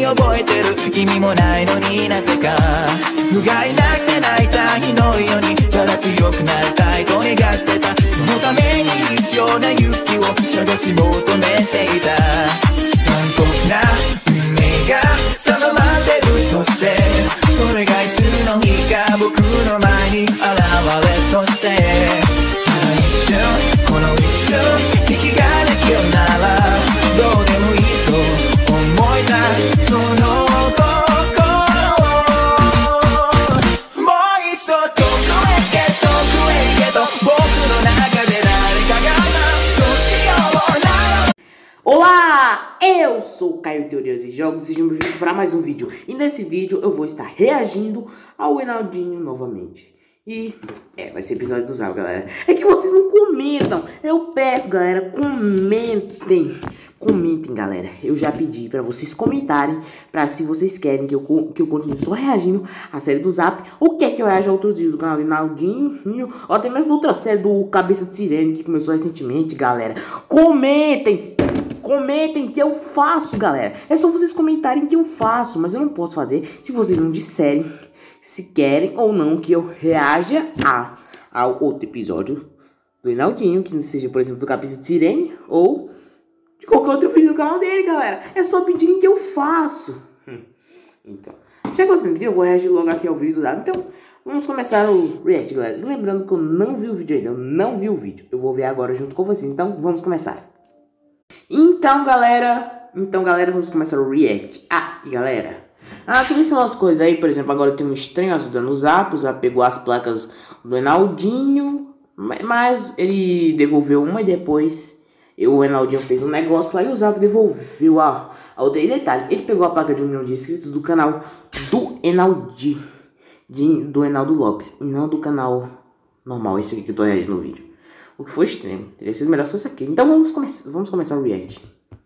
覚えてる意味もないのになぜか不甲斐なくて泣いた日のようにただ強くなりたいと願ってたそのために必要な勇気を探し求めていた残酷な運命が定まってるとしてそれがいつの日か僕の前に現れとしてただ一瞬この一瞬息ができるならどうでもいいと思えたその心をもう一度遠くへ行けと僕の中で誰かがどうしようなら Olá, eu sou o Caio Teorias e Jogos e sejam bem-vindos para mais um vídeo. E nesse vídeo eu vou estar reagindo ao Enaldinho novamente. E vai ser episódio do Zap, galera. É que vocês não comentam. Eu peço, galera, comentem. Comentem, galera. Eu já pedi pra vocês comentarem pra se vocês querem que eu continue só reagindo à série do Zap ou quer que eu reaja a outros vídeos do canal do Enaldinho ou até mesmo outra série do Cabeça de Sirene que começou recentemente, galera. Comentem! Comentem que eu faço, galera. É só vocês comentarem que eu faço, mas eu não posso fazer se vocês não disserem se querem ou não que eu reaja ao outro episódio do Enaldinho, que seja, por exemplo, do Cabeça de Sirene ou de qualquer outro vídeo do canal dele, galera. É só pedirem que eu faço. Então, já que vocês me pediram, eu vou reagir logo aqui ao vídeo do lado. Então, vamos começar o react, galera. Lembrando que eu não vi o vídeo ainda, eu não vi o vídeo. Eu vou ver agora junto com vocês, então vamos começar. Então, galera, vamos começar o react. E galera, também são as coisas aí, por exemplo, agora tem um estranho ajudando o Zap pegou as placas do Enaldinho, mas ele devolveu uma e depois o Enaldinho fez um negócio lá e o Zap devolveu a outra. E detalhe, ele pegou a placa de 1 milhão de inscritos do canal do Enaldinho, do Enaldo Lopes, e não do canal normal, esse aqui que eu tô reagindo no vídeo. O que foi estranho, teria sido melhor se fosse aqui. Então vamos começar o react.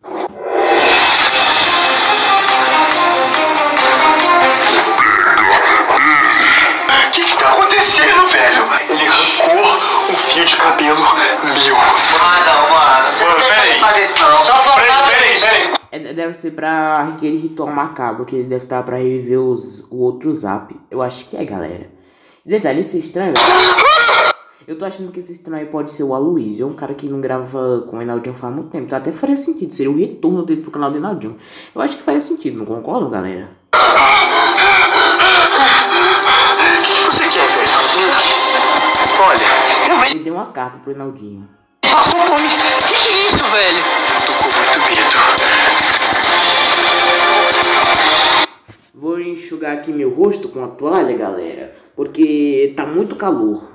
O que tá acontecendo, velho? Ele arrancou um fio de cabelo meu. Mano, você não tem que fazer isso não. Só Peraí. Deve ser pra aquele ritual macabro, que ele deve estar pra reviver o outro Zap. Eu acho que é, galera. Detalhe, esse estranho... Eu tô achando que esse estranho pode ser o Aloysio, um cara que não grava com o Enaldinho faz muito tempo. Então até faria sentido, seria o retorno dele pro canal do Enaldinho. Eu acho que faria sentido, não concordam, galera? O que você quer, velho? Olha, Ele deu uma carta pro Enaldinho. Passou fome. Que é isso, velho? Tô com muito medo. Vou enxugar aqui meu rosto com a toalha, galera, porque tá muito calor.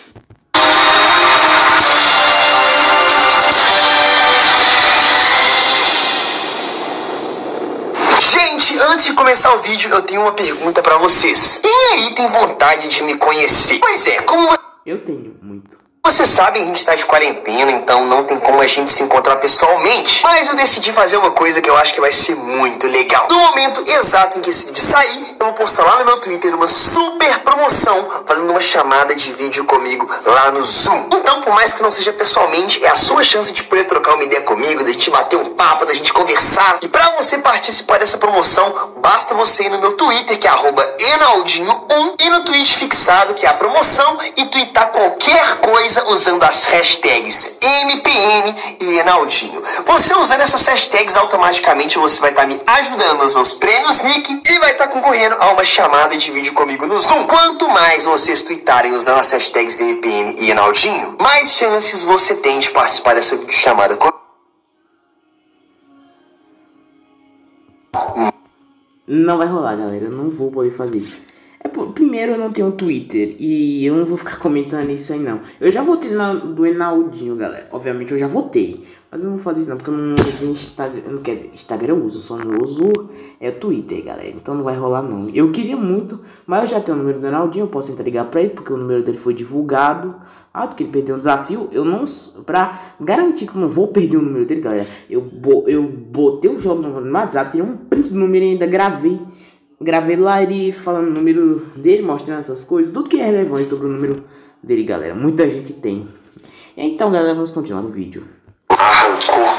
Gente, antes de começar o vídeo, eu tenho uma pergunta pra vocês. Quem aí tem vontade de me conhecer? Pois é, como Eu tenho muito. vocês sabem, a gente tá de quarentena, então não tem como a gente se encontrar pessoalmente. Mas eu decidi fazer uma coisa que eu acho que vai ser muito legal. No momento exato em que esse vídeo sair, eu vou postar lá no meu Twitter uma super promoção, fazendo uma chamada de vídeo comigo lá no Zoom. Então, por mais que não seja pessoalmente, é a sua chance de poder trocar uma ideia comigo, da gente bater um papo, da gente conversar. E pra você participar dessa promoção, basta você ir no meu Twitter, que é @enaldinho1, e no tweet fixado, que é a promoção, e tweetar qualquer coisa usando as hashtags MPN e Enaldinho. Você usando essas hashtags, automaticamente você vai estar me ajudando nos meus prêmios Nick e vai estar concorrendo a uma chamada de vídeo comigo no Zoom. Quanto mais vocês tweetarem usando as hashtags MPN e Enaldinho, mais chances você tem de participar dessa videochamada comigo. Não vai rolar, galera, eu não vou poder fazer isso. Primeiro, eu não tenho Twitter e eu não vou ficar comentando isso aí não. Eu já votei do Enaldinho, galera. Obviamente eu já votei, mas eu não vou fazer isso não, porque eu não uso Instagram, eu uso, só não uso Twitter, galera. Então não vai rolar não. Eu queria muito, mas eu já tenho o número do Enaldinho, eu posso tentar ligar pra ele, porque o número dele foi divulgado. Porque ele perdeu um desafio, eu não... Pra garantir que eu não vou perder o número dele, galera, eu botei o jogo no WhatsApp, tirei um print do número e ainda gravei lá ele falando o número dele, mostrando essas coisas, tudo que é relevante sobre o número dele, galera. Muita gente tem. Então, galera, vamos continuar no vídeo. Arrancou o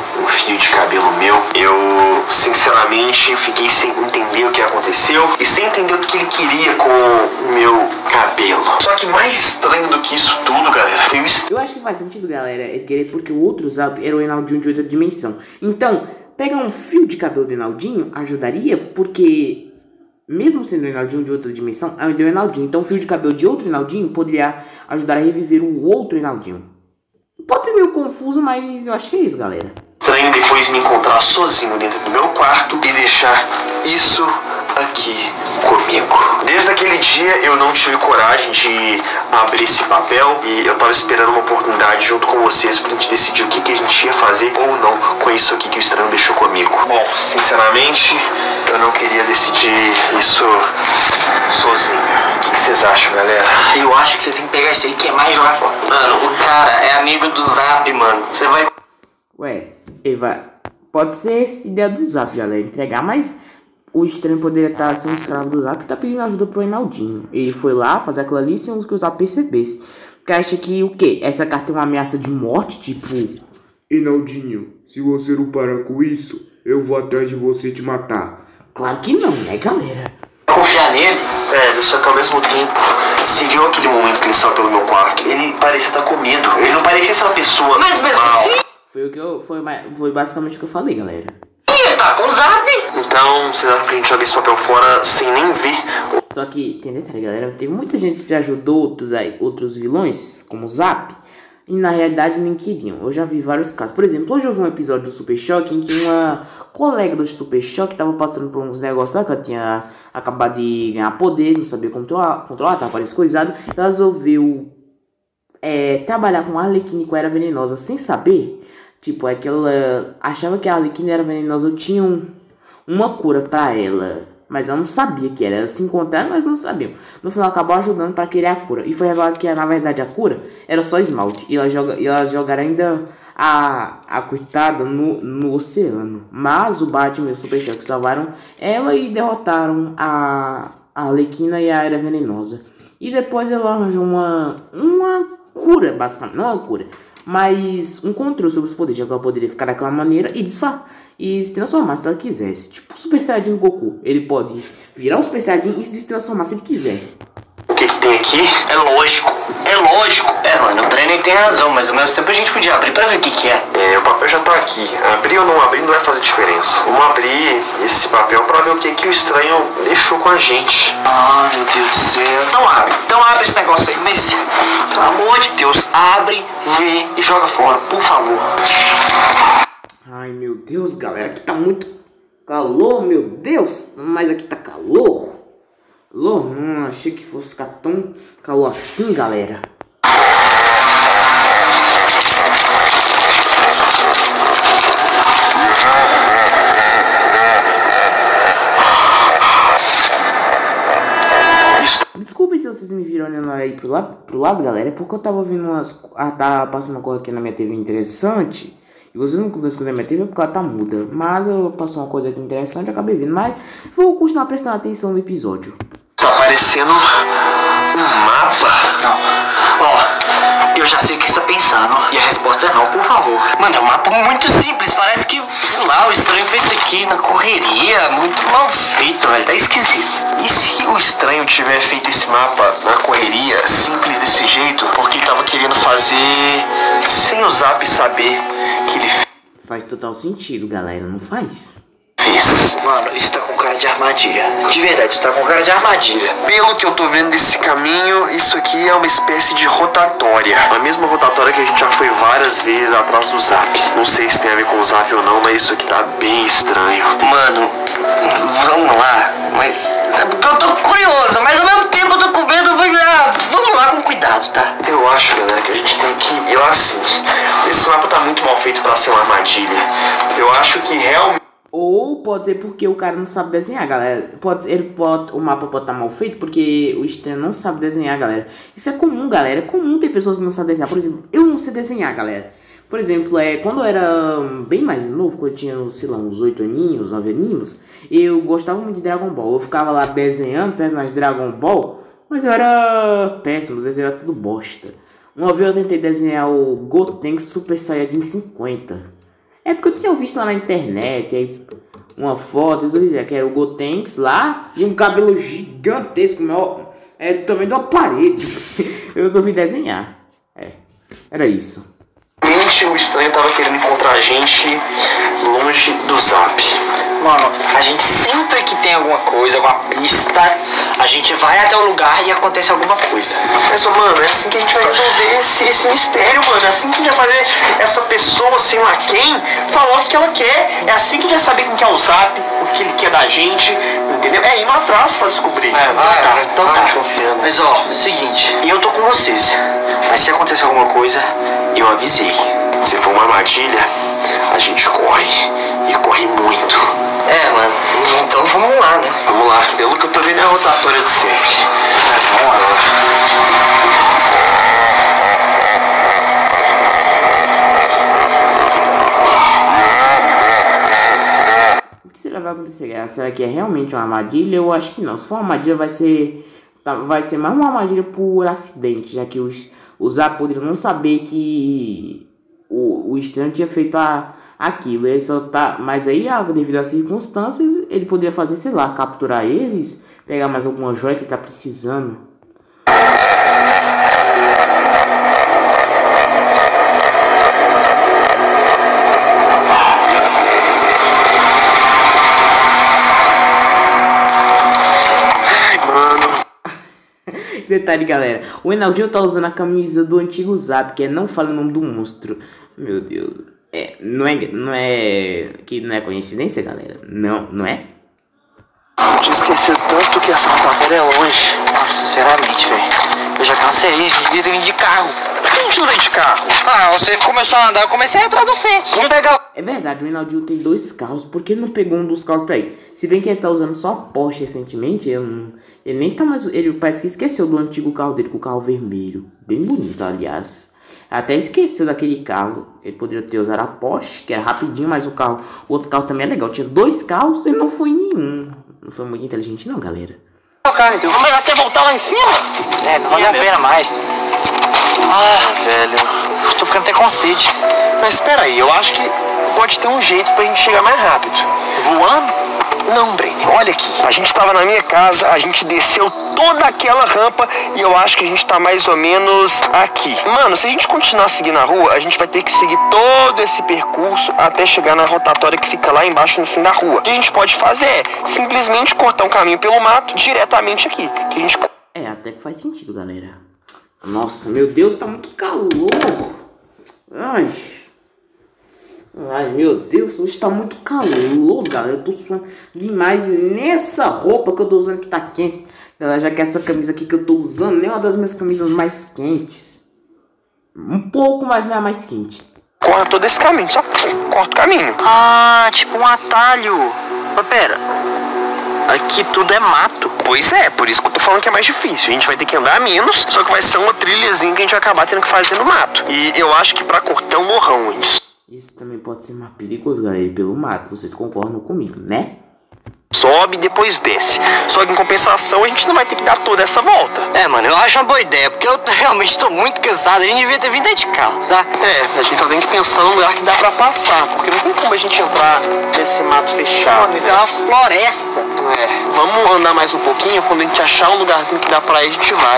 fio de cabelo meu. Eu, sinceramente, fiquei sem entender o que aconteceu e sem entender o que ele queria com o meu cabelo. Só que mais estranho do que isso tudo, galera, foi o... Eu acho que faz sentido, galera, ele querer, porque o outro Zap era o Reinaldinho de outra dimensão. Então, pegar um fio de cabelo do Reinaldinho ajudaria, porque mesmo sendo o Reinaldinho de outra dimensão, é o Reinaldinho. Então o fio de cabelo de outro Reinaldinho poderia ajudar a reviver o outro Reinaldinho. Pode ser meio confuso, mas eu acho que é isso, galera. Estranho depois me encontrar sozinho dentro do meu quarto e deixar isso aqui comigo. Desde aquele dia eu não tive coragem de abrir esse papel e eu tava esperando uma oportunidade junto com vocês pra gente decidir o que a gente ia fazer ou não com isso aqui que o estranho deixou comigo. Bom, sinceramente, eu não queria decidir isso sozinho. O que vocês acham, galera? Eu acho que você tem que pegar esse aí que é mais jogar fora. Mano, o cara é amigo do Zap, mano. Você vai... Ué, ele vai... Pode ser essa ideia do Zap, galera, entregar, mas o estranho poderia estar sendo escravo do Zap e tá pedindo ajuda pro Reinaldinho. Ele foi lá fazer aquilo ali sem que o Zap percebesse. Porque acha que o quê? Essa carta é uma ameaça de morte, tipo... Reinaldinho, se você não parar com isso, eu vou atrás de você te matar. Claro que não, né, galera? confiar nele? É, só que ao mesmo tempo, se viu aquele momento que ele saiu pelo meu quarto, ele parecia estar com medo. Ele não parecia ser uma pessoa Mas sim. Foi basicamente o que eu falei, galera. Ele tá com o Zap. Então, você dá pra gente jogar esse papel fora sem nem ver. Só que, tem detalhe, galera, teve muita gente que já ajudou outros vilões, como o Zap, e na realidade nem queriam. Eu já vi vários casos. Por exemplo, hoje eu vi um episódio do Super Choque em que uma colega do Super Choque tava passando por uns negócios lá, que ela tinha acabado de ganhar poder, não sabia controlar, tava parecendo coisado. Ela resolveu trabalhar com a Arlequina e com a Era Venenosa sem saber. Tipo, é que ela achava que a Arlequina era venenosa, eu tinha uma cura pra ela. Mas ela não sabia que era. Elas se encontraram, mas não sabiam. No final acabou ajudando pra querer a cura. E foi revelado que na verdade a cura era só esmalte. E ela jogaram ainda a coitada no oceano. Mas o Batman e o Super Choque salvaram ela e derrotaram a Arlequina e a Era Venenosa. E depois ela arranjou uma cura, basicamente. Não uma cura, mas um controle sobre os poderes. Já que ela poderia ficar daquela maneira e se transformar se ela quisesse. Tipo o Super Saiyajin Goku. Ele pode virar um Super Saiyajin e se transformar se ele quiser. O que tem aqui? É lógico. Mano, o Brenner tem razão, mas ao mesmo tempo a gente podia abrir pra ver o que é. O papel já tá aqui. Abrir ou não abrir não vai fazer diferença. Vamos abrir esse papel pra ver o que o estranho deixou com a gente. Ah, meu Deus do céu. Então abre esse negócio aí, mas pelo amor de Deus, abre, vê e joga fora, por favor. Ai, meu Deus, galera, aqui tá muito calor, meu Deus. Mas aqui tá calor. Não achei que fosse ficar tão calor assim, galera. Desculpem se vocês me viram olhando aí pro lado, galera. É porque eu tava vendo tava passando uma coisa aqui na minha TV interessante. E vocês não conseguem escutar minha TV porque ela tá muda. Mas eu passou uma coisa aqui interessante, eu acabei vendo. Mas vou continuar prestando atenção no episódio. Tá parecendo um mapa. Não. Ó, eu já sei o que você tá pensando. E a resposta é não, por favor. Mano, é um mapa muito simples. Parece que, sei lá, o estranho fez isso aqui na correria. Muito mal feito, velho. Tá esquisito. E se o estranho tiver feito esse mapa na correria, simples desse jeito, porque ele tava querendo fazer sem o Zap saber que ele Faz total sentido, galera, não faz? fez? Mano, isso tá com cara de armadilha. De verdade, isso tá com cara de armadilha. Pelo que eu tô vendo desse caminho, isso aqui é uma espécie de rotatória. A mesma rotatória que a gente já foi várias vezes atrás do Zap. Não sei se tem a ver com o Zap ou não, mas isso aqui tá bem estranho. Mano, vamos lá. Mas é porque eu tô curioso, mas ao mesmo tempo eu tô com medo. Vamos lá com cuidado, tá? Eu acho, galera, que a gente tem que... Eu assim, esse mapa tá muito mal feito pra ser uma armadilha. Eu acho que realmente... Ou pode ser porque o cara não sabe desenhar, galera. O mapa pode estar mal feito porque o estranho não sabe desenhar, galera. Isso é comum, galera. É comum ter pessoas que não sabem desenhar. Por exemplo, eu não sei desenhar, galera. Por exemplo, quando eu era bem mais novo, quando eu tinha, sei lá, uns 8 aninhos, 9 aninhos, eu gostava muito de Dragon Ball. Eu ficava lá desenhando personagens de Dragon Ball, mas eu era péssimo, os desenhos eram tudo bosta. Uma vez eu tentei desenhar o Gotenks Super Saiyajin 50. É porque eu tinha visto lá na internet, aí uma foto, que era o Gotenks lá, e um cabelo gigantesco, também de uma parede. Eu resolvi desenhar. Era isso. O estranho tava querendo encontrar a gente longe do Zap. Mano, a gente sempre que tem alguma coisa, alguma pista, a gente vai até o lugar e acontece alguma coisa. Mas, mano, é assim que a gente vai resolver esse mistério, mano. É assim que a gente vai fazer essa pessoa, sei lá quem, falar o que ela quer. É assim que a gente vai saber quem que é o Zap, o que ele quer da gente, entendeu? É indo atrás pra descobrir. Então tá. Mas ó, seguinte, eu tô com vocês. Mas se acontecer alguma coisa, eu avisei. Se for uma armadilha, a gente corre. E corre muito. Mano, então vamos lá, né? Vamos lá, pelo que eu tô vendo é a rotatória de sempre. Vamos lá. O que será que vai acontecer, galera? Será que é realmente uma armadilha? Eu acho que não. Se for uma armadilha, vai ser mais uma armadilha por acidente, já que os Zap poderiam não saber que o estranho tinha feito aquilo. Ele só tá, mas aí, devido às circunstâncias, ele poderia fazer, sei lá, capturar eles, pegar mais alguma joia que ele tá precisando. Detalhe, galera, o Enaldinho tá usando a camisa do antigo Zap, que é Não Fale o Nome do Monstro. Meu Deus. Não é coincidência, galera? Não é? Eu tinha esquecido tanto que essa rotatória é longe. Nossa, sinceramente, velho. Eu já cansei de vir de carro. Por que a gente não vem de carro? Você começou a andar, eu comecei a atrás de você. Vamos pegar. É verdade, o Enaldinho tem 2 carros. Por que ele não pegou um dos carros pra ir? Se bem que ele tá usando só Porsche recentemente, ele nem tá mais... Ele parece que esqueceu do antigo carro dele, com o carro vermelho. Bem bonito, aliás. Até esqueceu daquele carro. Ele poderia ter usado a Porsche, que era rapidinho, mas o outro carro também é legal. Tinha 2 carros e não foi nenhum. Não foi muito inteligente não, galera. Vamos até voltar lá em cima? Não vale a pena mais. Velho, Eu tô ficando até com sede. mas espera aí, eu acho que pode ter um jeito pra gente chegar mais rápido. Voando? Não, Breno, olha aqui. A gente tava na minha casa, a gente desceu toda aquela rampa e eu acho que a gente tá mais ou menos aqui. Mano, se a gente continuar seguindo a rua, a gente vai ter que seguir todo esse percurso até chegar na rotatória que fica lá embaixo no fim da rua. O que a gente pode fazer é simplesmente cortar um caminho pelo mato diretamente aqui. Que a gente... Até que faz sentido, galera. Nossa, meu Deus, tá muito calor. Ai, meu Deus, hoje tá muito calor, galera. Eu tô suando demais nessa roupa que eu tô usando que tá quente. Galera, já que essa camisa aqui que eu tô usando nem é uma das minhas camisas mais quentes. Um pouco, mas não é a mais quente. Corta todo esse caminho, só corta o caminho. Tipo um atalho. Mas pera, aqui tudo é mato. Pois é, por isso que eu tô falando que é mais difícil. A gente vai ter que andar menos, só que vai ser uma trilhazinha que a gente vai acabar tendo que fazer no mato. E eu acho que pra cortar um morrão antes. Isso também pode ser mais perigoso, galera, ir pelo mato. Vocês concordam comigo, né? Sobe e depois desce. Só que em compensação a gente não vai ter que dar toda essa volta. Mano, eu acho uma boa ideia, porque eu realmente tô muito cansado. A gente devia ter vindo aí de carro, tá? A gente só tem que pensar num lugar que dá pra passar, porque não tem como a gente entrar nesse mato fechado. Mano, isso é uma floresta. Vamos andar mais um pouquinho, quando a gente achar um lugarzinho que dá pra ir, a gente vai.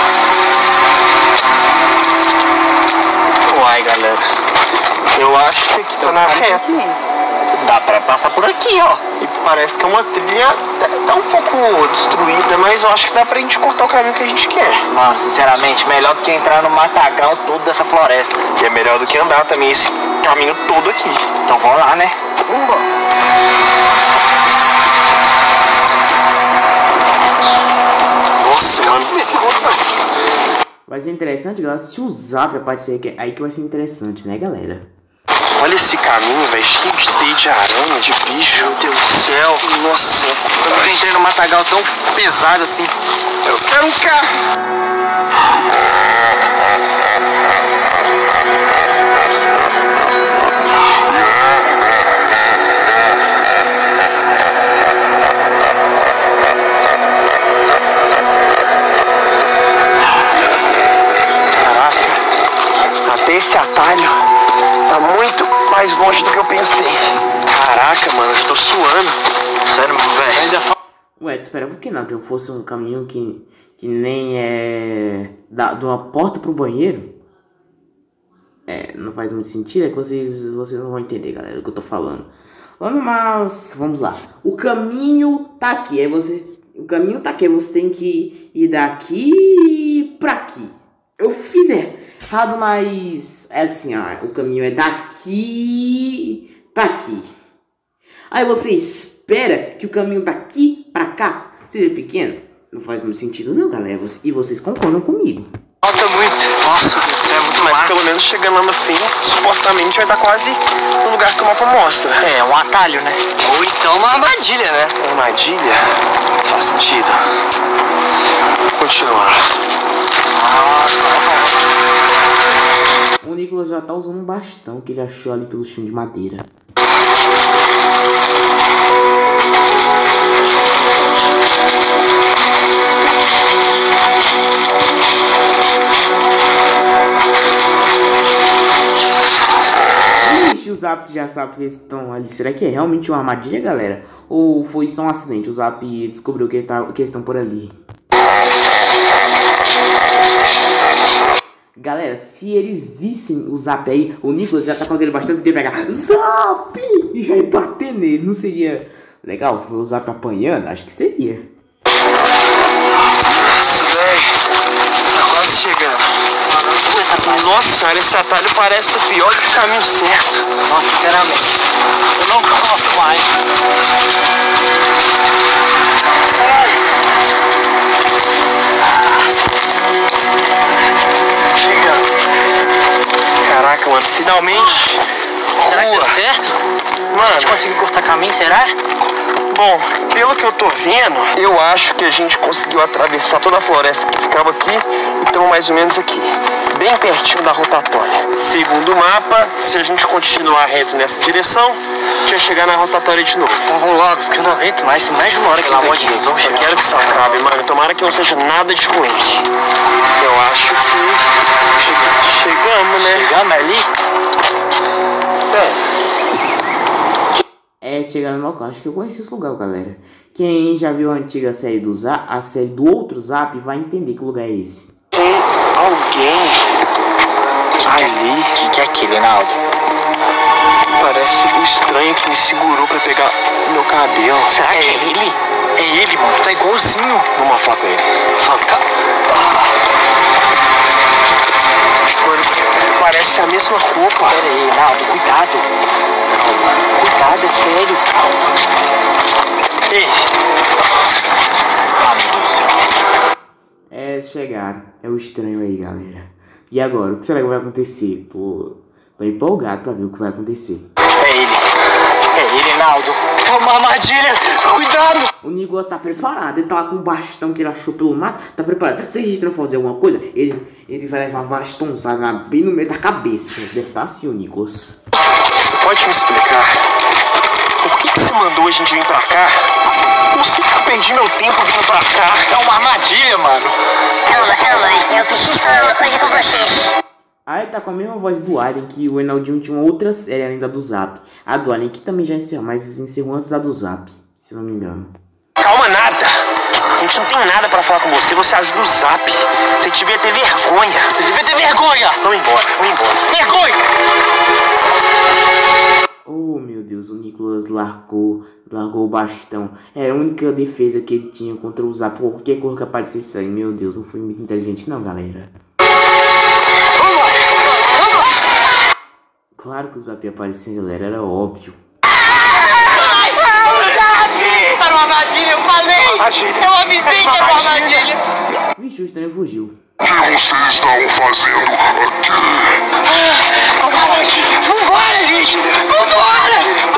Uai, galera. Eu acho que aqui tá na reta. Dá pra passar por aqui, ó. E parece que é uma trilha, tá um pouco destruída, mas eu acho que dá pra gente cortar o caminho que a gente quer. Mano, sinceramente, melhor do que entrar no matagal todo dessa floresta. E é melhor do que andar também esse caminho todo aqui. Então vamos lá, né? Nossa, mano. Vai ser interessante, galera, se o Zap aparecer aqui, aí que vai ser interessante, né, galera? Olha esse caminho, velho, cheio de teia de aranha, de bicho. Meu Deus do céu. Nossa, Eu nunca entrei num matagal tão pesado assim. Eu quero um carro. Caraca, até esse atalho tá muito mais longe do que eu pensei. Caraca, mano, eu tô suando. Sério, mano, velho. Ué, tu esperava que não fosse um caminho que nem é de uma porta pro banheiro? É, não faz muito sentido, é que vocês não vão entender, galera, o que eu tô falando. Mas, vamos lá. O caminho tá aqui, o caminho tá aqui, você tem que ir daqui pra aqui. Eu fiz errado, mas é assim, ó, o caminho é daqui pra aqui. Aí você espera que o caminho daqui pra cá seja pequeno? Não faz muito sentido não, galera, e vocês concordam comigo. Falta muito. Nossa, é muito mais. Mas pelo menos chegando lá no fim, supostamente vai estar quase no lugar que o mapa mostra. É, um atalho, né? Ou então uma armadilha, né? Uma armadilha? Faz sentido. Vou continuar. O Nicolas já tá usando um bastão que ele achou ali pelo chão de madeira. O Zap já sabe que eles estão ali. Será que é realmente uma armadilha, galera? Ou foi só um acidente? O Zap descobriu que eles estão por ali. Galera, se eles vissem o Zap aí, o Nicolas já tá com aquele bastante de pegar Zap e já ir bater nele. Não seria legal o Zap apanhando? Acho que seria. Nossa, velho. Tá quase chegando. Nossa, olha, esse atalho parece pior do que o caminho certo. Nossa, sinceramente, eu não gosto mais. Chega. Caraca, mano, finalmente. Será que deu certo? Mano, A gente conseguiu cortar caminho, será? bom, pelo que eu tô vendo, eu acho que a gente conseguiu atravessar toda a floresta que ficava aqui e estamos mais ou menos aqui, bem pertinho da rotatória. Segundo o mapa, se a gente continuar reto nessa direção, a gente vai chegar na rotatória de novo. Então vamos logo, porque eu não aguento mais, tem mais de uma hora que Pelo amor de Deus, eu quero que isso acabe, mano. Tomara que não seja nada de ruim. Eu acho que chegamos, né? Chegamos ali? Chegar no local. Acho que eu conheci esse lugar, galera. Quem já viu a antiga série do Zap, a série do outro Zap, vai entender que lugar é esse. Tem alguém ali. O que é aquilo, Reinaldo? Parece o estranho que me segurou pra pegar o meu cabelo. Será que é ele? É ele, mano. Tá igualzinho. Vamos falar com ele. Mano, parece a mesma roupa. Pera aí, Reinaldo, cuidado. Cuidado, é sério. Ei. Ah, meu Deus do céu. Chegaram. É o estranho aí, galera. E agora? O que será que vai acontecer? Tô empolgado pra ver o que vai acontecer. É ele, Reinaldo. É uma armadilha. Cuidado. O Nicolas tá preparado. Ele tá lá com um bastão que ele achou pelo mato. Tá preparado. Se eles estão fazer alguma coisa, ele vai levar bastãozada bem no meio da cabeça. Deve estar assim, o Nicolas. Você pode me explicar por que você mandou a gente vir pra cá? Eu sei que eu perdi meu tempo vindo pra cá. É uma armadilha, mano. Calma, eu preciso falar uma coisa com vocês. Aí tá com a mesma voz do Alien, que o Reinaldinho tinha uma outra série além da do Zap. A do Alien que também já encerrou, mas encerrou antes da do Zap, se não me engano. Calma, nada. A gente não tem nada pra falar com você. Você ajuda o Zap. Você devia ter vergonha. Você devia ter vergonha. Vamos embora. Vergonha. Oh, meu Deus, o Nicolas largou o bastão. Era a única defesa que ele tinha contra o Zap. Qualquer coisa que aparecesse aí, meu Deus, não foi muito inteligente não, galera. Claro que o Zap ia aparecer, galera, era óbvio. Era uma armadilha, eu falei. Eu avisei que era uma armadilha. Vixe, o estranho fugiu. O que vocês estavam fazendo aqui? Vambora, gente! Vambora!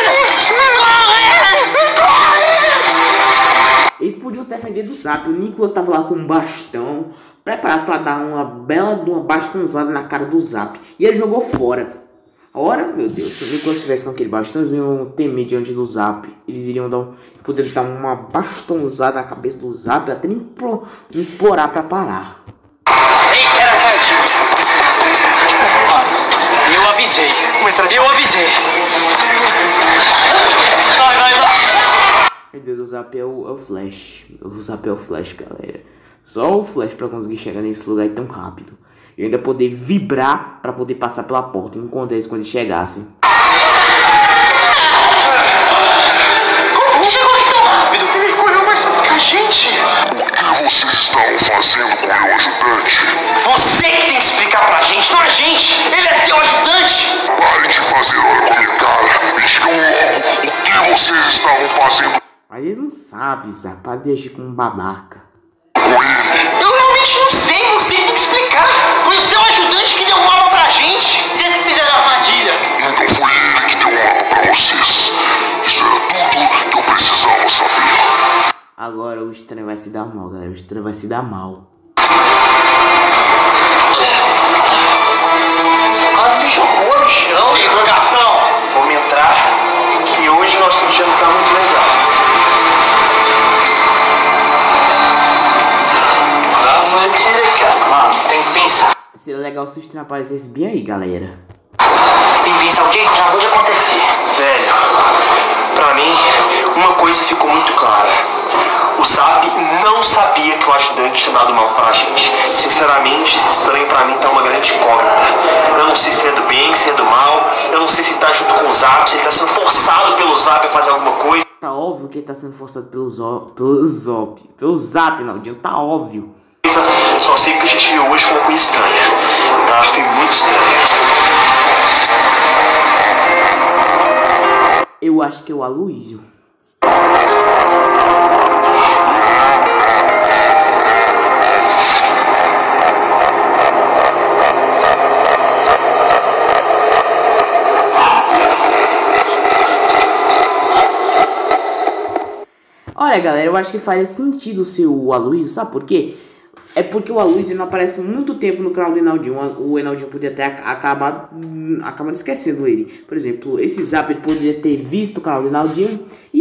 Eles podiam se defender do Zap. O Nicolas tava lá com um bastão, preparado para dar uma bela de uma bastãozada na cara do Zap. E ele jogou fora. Ora, meu Deus, se o Nicolas estivesse com aquele bastão, eles iam temer diante do Zap. Eles iriam poder dar uma bastãozada na cabeça do Zap, até implorar para parar. Ei, era armadilha. Eu avisei. como entrar. Eu avisei. Vai. Meu Deus, o Zap é o Flash. O Zap é o Flash, galera. Só o Flash pra conseguir chegar nesse lugar tão rápido. E ainda poder vibrar pra poder passar pela porta enquanto eles quando chegassem. Como chegou aqui tão rápido? Ele correu mais rápido que a gente. O que vocês estavam fazendo com o meu ajudante? Você que tem que explicar pra gente, não a gente. Ele é seu ajudante. Parem de fazer hora com a minha cara e digam logo o que vocês estavam fazendo Mas eles não sabem, Zap. Para de agir como um babaca. com ele. Eu realmente não sei, você tem que explicar. Foi o seu ajudante que deu um mapa pra gente. Vocês que fizeram a armadilha. Então foi ele que deu um mapa pra vocês. Isso era tudo que eu precisava saber. Agora o estranho vai se dar mal, galera. O estranho vai se dar mal. Você quase me jogou no chão. Sem interrogação. Vamos entrar. E hoje nosso dia não tá muito legal. Mano, tem que pensar. Seria legal se o estranho aparecesse bem aí, galera. Tem que pensar o que acabou de acontecer. Velho, pra mim, uma coisa ficou muito clara. O Zap não sabia que o ajudante tinha dado mal pra gente. Sinceramente, esse estranho pra mim tá uma grande incógnita. Eu não sei se é do bem, se é do mal. Eu não sei se tá junto com o Zap, se ele tá sendo forçado pelo Zap a fazer alguma coisa. Tá óbvio que ele tá sendo forçado pelo Zap, Naldinho. Tá óbvio. Só sei que o que a gente viu hoje foi uma coisa estranha. Tá? Foi muito estranha. Eu acho que é o Aloysio. Olha, galera, eu acho que faz sentido ser o Aloysio, sabe por quê? É porque o Aloysio não aparece muito tempo no canal do Enaldinho. O Enaldinho podia ter acabado esquecendo ele. Por exemplo, esse Zap poderia ter visto o canal do Enaldinho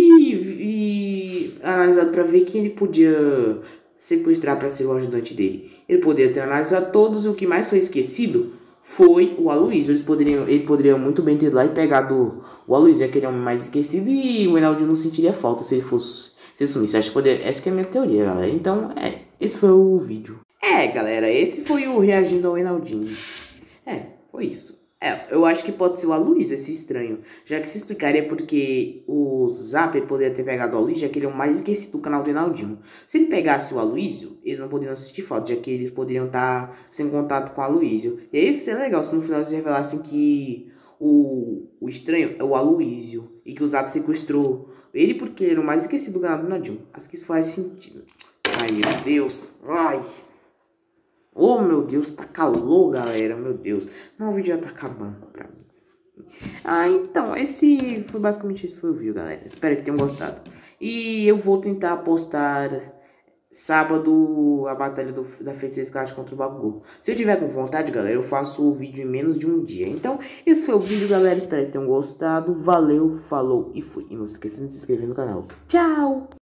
e analisado para ver quem ele podia sequestrar para ser o ajudante dele. Ele poderia ter analisado todos e o que mais foi esquecido foi o Aloysio. Ele poderia muito bem ter ido lá e pegado o Aloysio, já que ele é o mais esquecido, e o Enaldinho não sentiria falta se ele fosse... Se sumisse. Acho que é a minha teoria, galera. Então, esse foi o vídeo. Galera, esse foi o reagindo ao Enaldinho. Foi isso. Eu acho que pode ser o Aloysio, esse estranho. Já que se explicaria porque o Zap poderia ter pegado o Aloysio, já que ele é o mais esquecido do canal do Enaldinho. Se ele pegasse o Aloysio, eles não poderiam assistir foto, já que eles poderiam estar sem contato com o Aloysio. E aí seria legal se no final eles revelassem que o estranho é o Aloysio e que o Zap sequestrou ele porque ele era o mais esquecido do canal do Enaldinho. Acho que isso faz sentido. Ai, meu Deus. Ai. Oh, meu Deus. Tá calor, galera. Meu Deus. Não, o vídeo já tá acabando pra mim. Então, esse foi basicamente isso foi o vídeo, galera. Espero que tenham gostado. E eu vou tentar postar sábado a batalha da Feiticeira Escarlate contra o Bakugou. Se eu tiver com vontade, galera, eu faço o vídeo em menos de um dia. Então, esse foi o vídeo, galera. Espero que tenham gostado. Valeu, falou e fui. E não se esqueça de se inscrever no canal. Tchau!